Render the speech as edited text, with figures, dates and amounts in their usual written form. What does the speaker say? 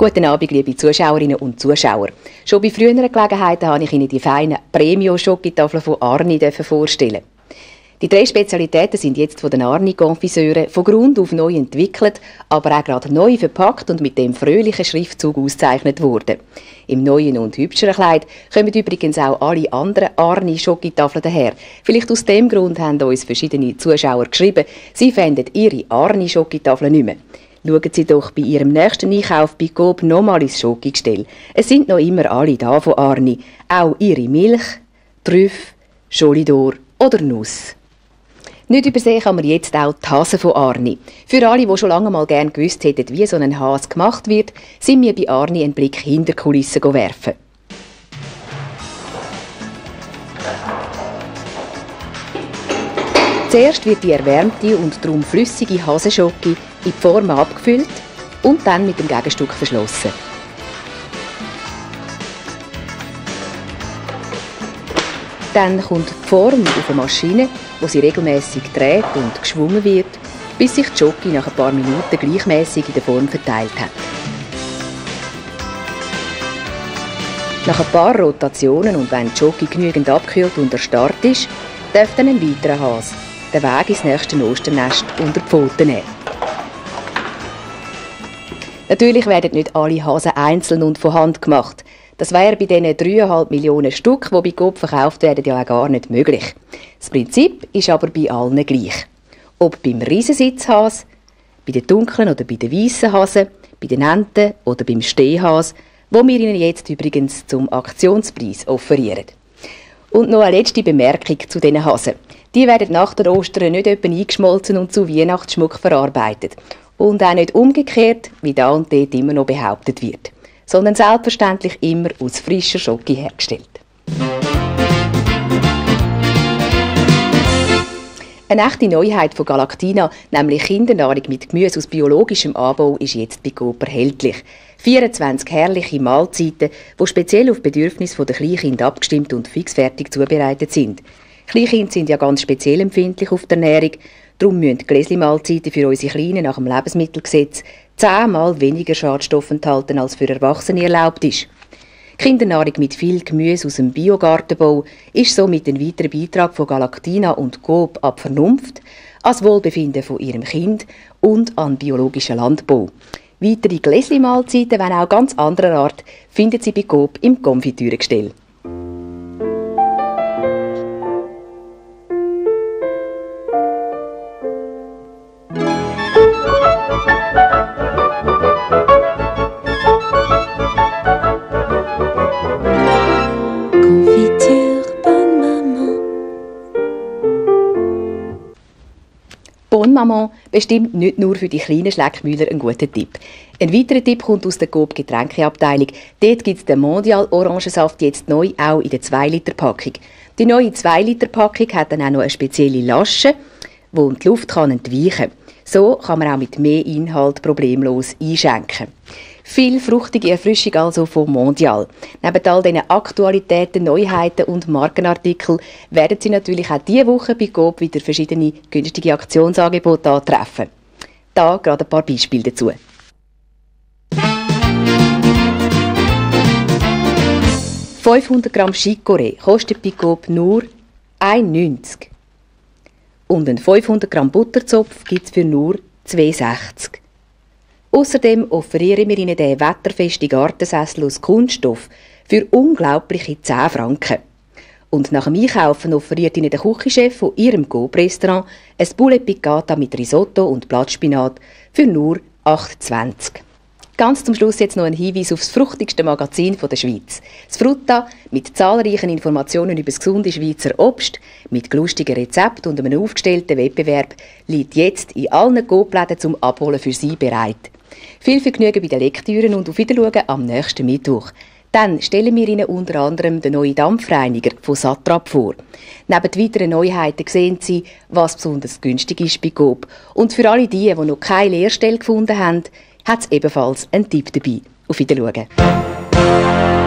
Guten Abend, liebe Zuschauerinnen und Zuschauer. Schon bei früheren Gelegenheiten habe ich Ihnen die feinen Premio-Schokotafeln von Arni vorstellen. Die 3 Spezialitäten sind jetzt von den Arni-Konfiseuren von Grund auf neu entwickelt, aber auch gerade neu verpackt und mit dem fröhlichen Schriftzug ausgezeichnet worden. Im neuen und hübscheren Kleid kommen übrigens auch alle anderen Arni-Schokotafeln daher. Vielleicht aus dem Grund haben uns verschiedene Zuschauer geschrieben, sie fänden ihre Arni-Schokotafeln nicht mehr. Schauen Sie doch bei Ihrem nächsten Einkauf bei Coop nochmal ins Schokogestell. Es sind noch immer alle da von Arni. Auch Ihre Milch, Trüff, Scholidor oder Nuss. Nicht übersehen kann man jetzt auch die Hasen von Arni. Für alle, die schon lange mal gerne gewusst hätten, wie so ein Hase gemacht wird, sind wir bei Arni einen Blick hinter die Kulissen werfen. Zuerst wird die erwärmte und darum flüssige Hasenschoki in die Form abgefüllt und dann mit dem Gegenstück verschlossen. Dann kommt die Form auf eine Maschine, wo sie regelmäßig dreht und geschwungen wird, bis sich die Schoki nach ein paar Minuten gleichmäßig in der Form verteilt hat. Nach ein paar Rotationen und wenn die Schoki genügend abgekühlt und erstarrt ist, darf dann ein weiterer Hase den Weg ins nächste Osternest unter die Pfoten nehmen. Natürlich werden nicht alle Hasen einzeln und von Hand gemacht. Das wäre bei diesen 3,5 Millionen Stück, die bei Coop verkauft werden, ja auch gar nicht möglich. Das Prinzip ist aber bei allen gleich. Ob beim Riesensitzhase, bei den dunklen oder bei den weißen Hasen, bei den Enten oder beim Stehhase, wo wir Ihnen jetzt übrigens zum Aktionspreis offerieren. Und noch eine letzte Bemerkung zu diesen Hasen. Die werden nach der Ostern nicht etwa eingeschmolzen und zu Weihnachtsschmuck verarbeitet. Und auch nicht umgekehrt, wie da und dort immer noch behauptet wird. Sondern selbstverständlich immer aus frischer Schoki hergestellt. Eine echte Neuheit von Galactina, nämlich Kindernahrung mit Gemüse aus biologischem Anbau, ist jetzt bei Coop erhältlich. 24 herrliche Mahlzeiten, die speziell auf Bedürfnisse der Kleinkinder abgestimmt und fixfertig zubereitet sind. Kleinkinder sind ja ganz speziell empfindlich auf die Ernährung, darum müssen die Gläschen-Mahlzeiten für unsere Kleinen nach dem Lebensmittelgesetz 10-mal weniger Schadstoffe enthalten, als für Erwachsene erlaubt ist. Kindernahrung mit viel Gemüse aus dem Biogartenbau ist somit ein weiterer Beitrag von Galactina und Coop an die Vernunft, ans Wohlbefinden von ihrem Kind und an biologischen Landbau. Weitere Gläschen-Mahlzeiten, wenn auch ganz anderer Art, finden Sie bei Coop im Konfitürengestell. Bonne Maman bestimmt nicht nur für die kleinen Schleckmühler einen guten Tipp. Ein weiterer Tipp kommt aus der Coop Getränkeabteilung. Dort gibt es den Mondial Orangensaft jetzt neu auch in der 2-Liter-Packung. Die neue 2-Liter-Packung hat dann auch noch eine spezielle Lasche, die die Luft entweichen kann. So kann man auch mit mehr Inhalt problemlos einschenken. Viel fruchtige Erfrischung also vom Mondial. Neben all diesen Aktualitäten, Neuheiten und Markenartikeln werden Sie natürlich auch diese Woche bei Coop wieder verschiedene günstige Aktionsangebote antreffen. Da gerade ein paar Beispiele dazu. «500 Gramm Chicorée kostet bei Coop nur 1,90. Und einen 500 Gramm Butterzopf gibt es für nur 2,60. Außerdem offerieren wir Ihnen den wetterfesten Gartensessel aus Kunststoff für unglaubliche 10 Franken. Und nach dem Einkaufen offeriert Ihnen der Küchenchef von Ihrem Coop-Restaurant ein Poulet Piccata mit Risotto und Blattspinat für nur 8,20. Ganz zum Schluss jetzt noch ein Hinweis auf das fruchtigste Magazin der Schweiz. Das Frutta mit zahlreichen Informationen über das gesunde Schweizer Obst, mit lustigen Rezepten und einem aufgestellten Wettbewerb liegt jetzt in allen Coop-Läden zum Abholen für Sie bereit. Viel Vergnügen bei den Lektüren und auf Wiedersehen am nächsten Mittwoch. Dann stellen wir Ihnen unter anderem den neuen Dampfreiniger von Satrap vor. Neben weiteren Neuheiten sehen Sie, was besonders günstig ist bei Coop. Und für alle die noch keine Lehrstelle gefunden haben, hat es ebenfalls einen Tipp dabei. Auf Wiedersehen.